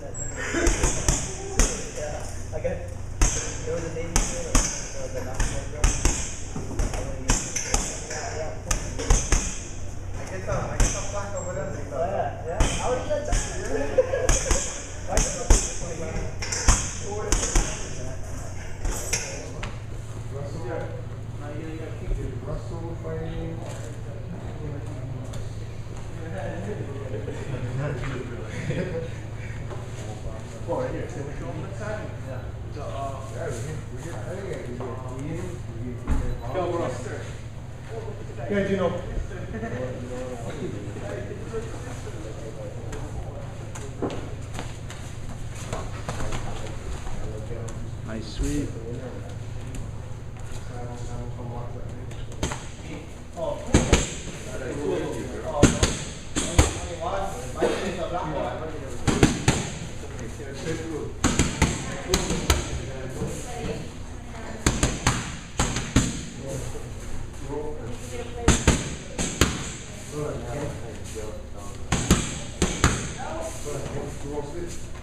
I got there was a Navy SEAL the national girl. I get some flack over there. Oh yeah. How did that Russell fighting. Oh, right here. Yeah, you know. Nice sweep. Go.